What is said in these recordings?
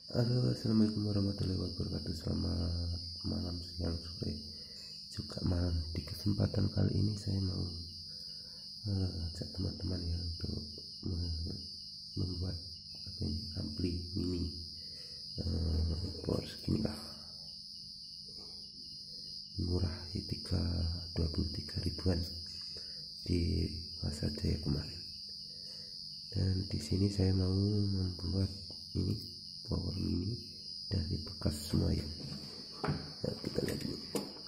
Halo, assalamualaikum warahmatullahi wabarakatuh. Selamat malam, siang, sore, juga malam. Di kesempatan kali ini saya mau ajak teman-teman ya untuk membuat ampli mini power segini lah, murah ya, 23 ribuan di Pasar Jaya kemarin. Dan di sini saya mau membuat ini power mini dari bekas semua ya. Nah, kita lihat dulu.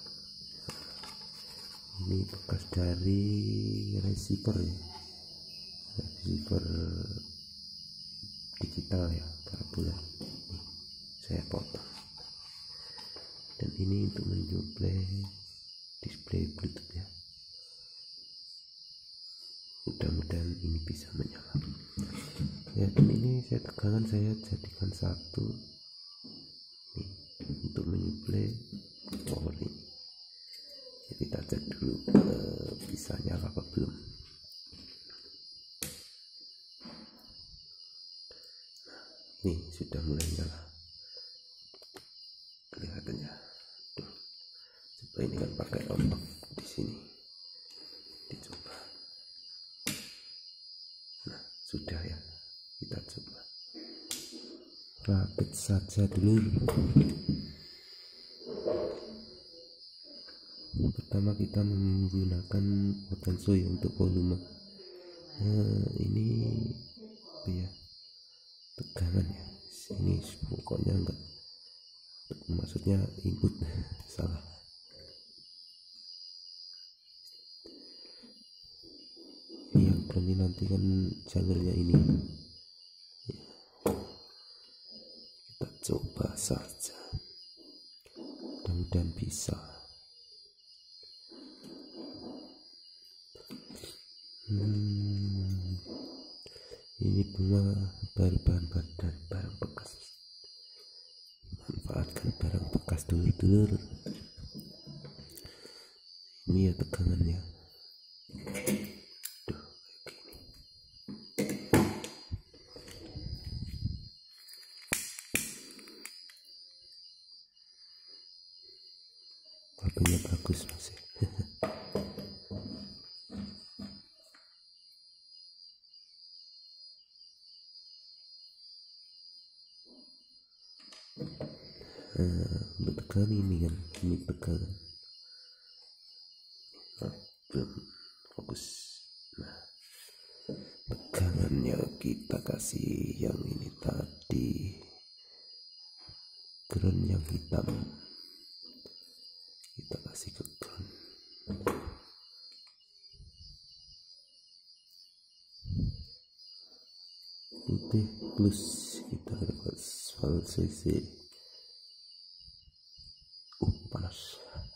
Ini bekas dari receiver ya, receiver digital ya, parabola. Saya potong. Dan ini untuk menyuplai display Bluetooth ya. Mudah-mudahan ini bisa menyala ya. Dan ini tegangan saya jadikan satu nih, untuk menyuplai power ini ya. Kita cek dulu bisa nyala apa belum. Nih sudah mulai nyala kelihatannya. Tuh, coba ini kan pakai ombak di sini, dicoba. Nah sudah ya, kita coba rapid saja dulu. Pertama kita menggunakan potensoi untuk volume. Ini apa ya, tegangan ya, sini pokoknya enggak, maksudnya input salah. Ini yang dominan nanti kan jalurnya ini ya. Kita coba saja, mudah-mudahan bisa. Ini bunga baru bahan dari barang bekas. Manfaatkan barang bekas dulur-dulur. Ini ya tegangannya. Duh, kayak gini. Kabelnya bagus masih. Untuk tegangan ini kan, ini tegangan. Nah, belum fokus. Nah, tegangannya kita kasih yang ini tadi, ground yang hitam. Kita kasih ke ground. Putih plus, kita dapat cc. Panas.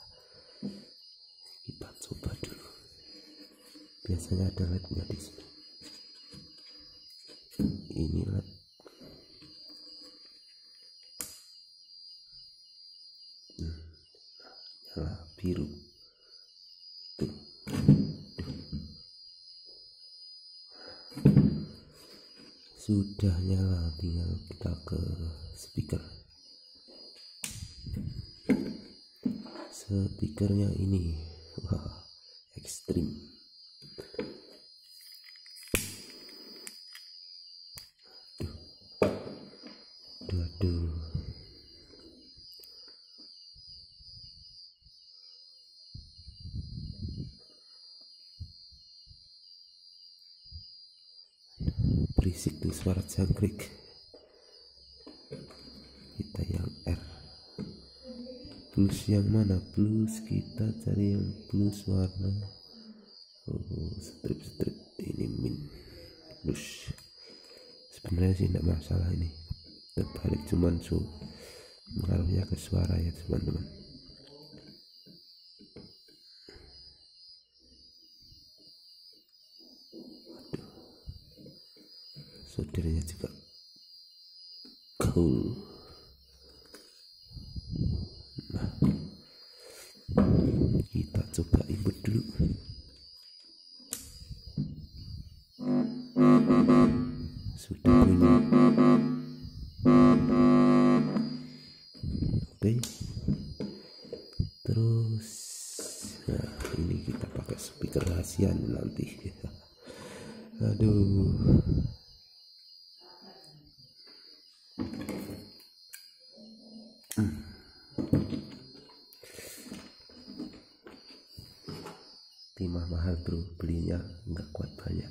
Kita coba dulu. Biasanya ada LED-nya di sini. Ini LED. Nyala biru. Tuh. Sudah nyala, tinggal kita ke speaker. Speakernya ini, wah, ekstrim. Aduh. Berisik tuh suara jangkrik. Kita yang R. Plus yang mana? Plus, kita cari yang plus warna strip ini min plus. Sebenarnya sih tidak masalah, ini terbalik cuman pengaruhnya ke suara ya teman-teman. Soldernya juga cool. Nah, kita coba input dulu. Sudah bunyi. HP. Terus nah ini kita pakai speaker rahasia nanti. Aduh, timah mahal bro, belinya nggak kuat banyak.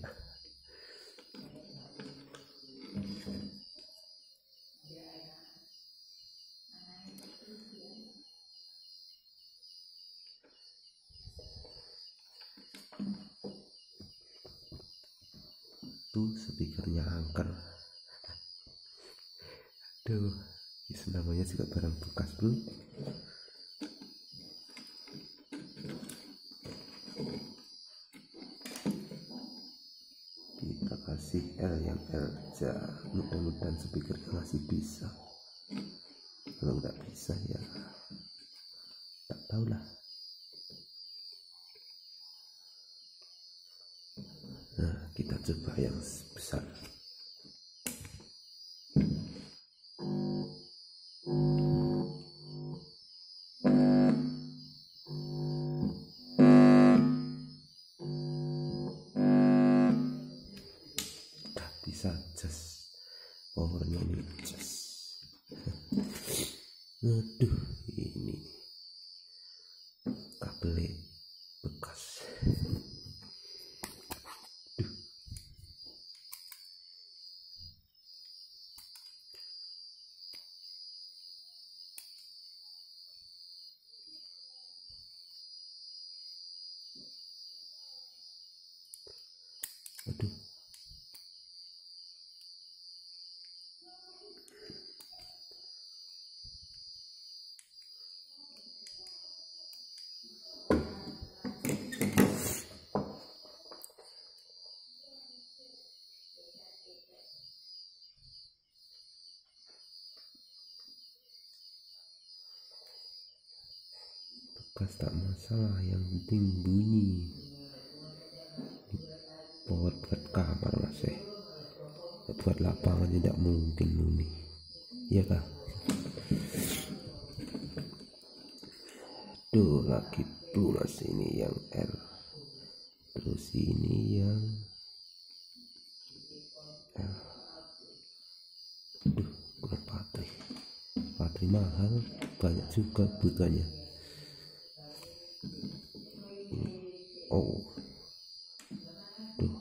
Tuh speakernya angker. Aduh, itu namanya juga barang bekas bro. Kita kasih L yang L aja, mudah-mudahan speaker masih bisa. Kalau nggak bisa ya tak tahu lah. Nah kita coba yang besar. Bisa just powernya ini just. Aduh, ini kabel bekas. Duh. Aduh. Bekas tak masalah, yang penting bunyi. Power buat kamar masih, buat lapangan tidak mungkin bunyi, iya kah? Tuh lagi lunas, ini yang L, terus ini yang L. Aduh, kurang baterai mahal, banyak juga butuhnya. Oh, tuh.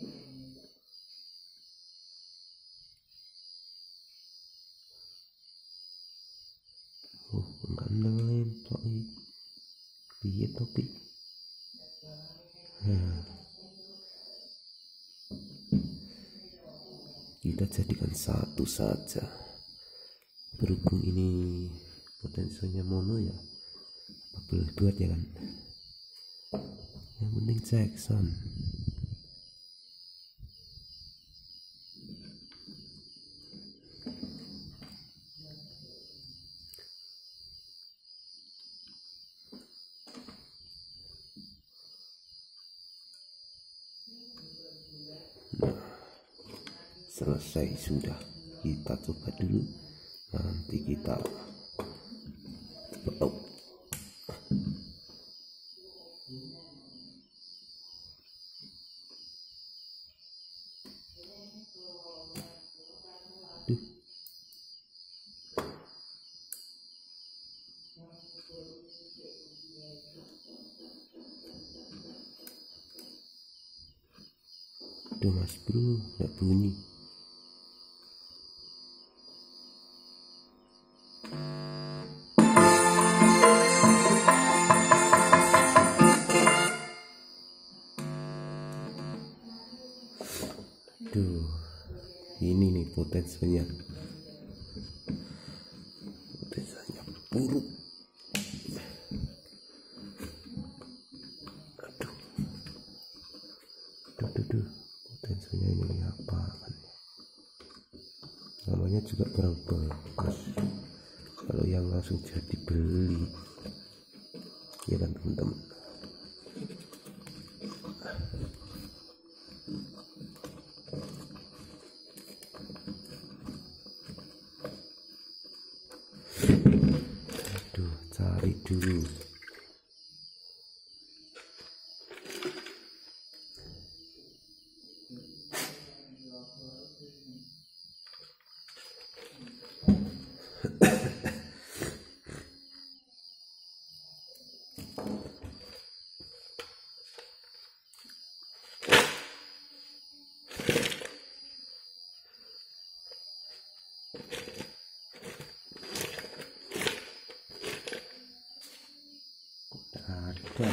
Oh, enggak nempel. Piye topi? Kita jadikan satu saja. Berhubung ini potensinya mono ya, apa boleh buat ya kan? Yang penting Jackson. Nah, selesai sudah. Kita coba dulu. Nanti kita coba. Tuh mas bro, nggak bunyi. Duh, ini nih potensinya buruk. Aduh, potensinya ini apa kan? Namanya juga barang bekas. Kalau yang langsung jadi beli, ya kan teman-teman. cari dulu. Ada.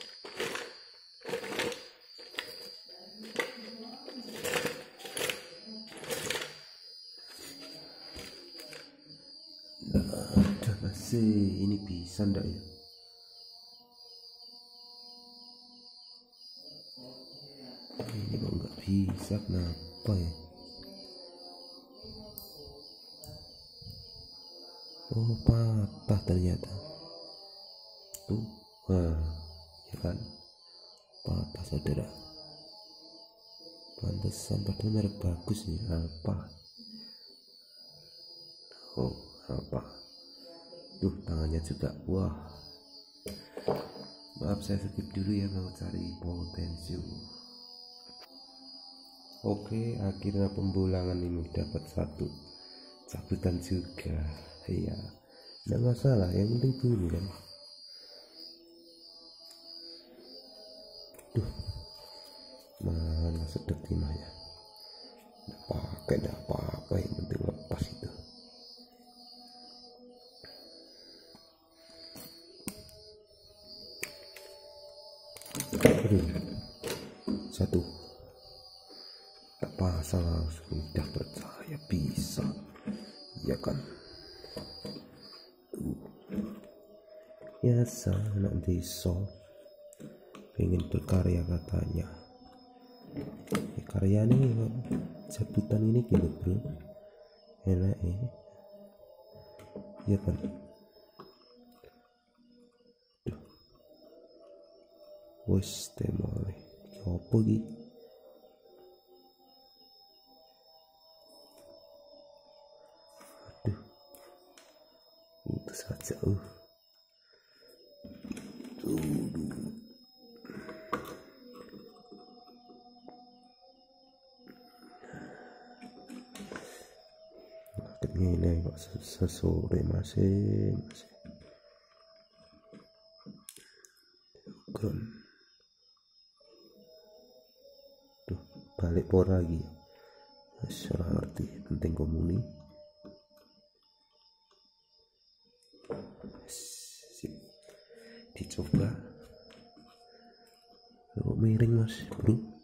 Ada masih, ini bisa ndak ya? Ini kok nggak bisa, kenapa ya? Oh, patah ternyata. Tuh, nah, ya kan, patah saudara. Pantesan, padahal merek bagus nih. Apa? Oh, apa? Tuh, tangannya juga. Wah, maaf saya skip dulu ya, mau cari potensium. Oke, akhirnya pembulangan ini dapat satu cabutan juga. Iya, nggak masalah, yang penting bunyi kan. Duh, mana sedek timahnya. Nggak pakai, nggak apa-apa, yang penting lepas itu. Aduh, satu. Tak pasang langsung, udah percaya bisa, ya kan? Biasa anak desa pengen berkarya katanya. Karya nih cabutan ini gitu bro, enak ya kan? Duh, wes temole apa gitu. Aduh, itu saja. Ini kok sesore masih keren. Tuh, balik por lagi. Salah ngerti, penting komuni. Sip. Dicoba. Kok miring mas bro?